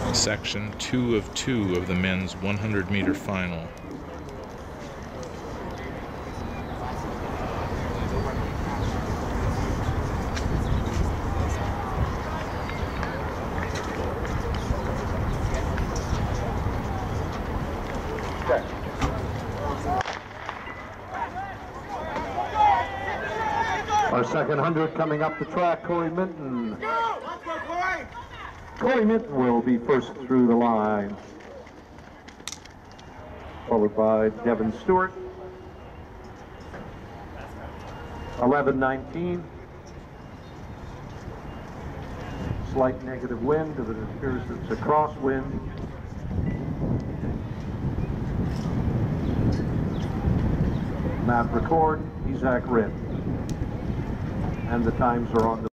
Section 2 of 2 of the men's 100-meter final. Our second 100 coming up the track, Corey Minton. Corey Minton will be first through the line, followed by Devin Stewart. 11:19. Slight negative wind, but it appears it's a crosswind. Matt Record, Isaac Ritt. And the times are on the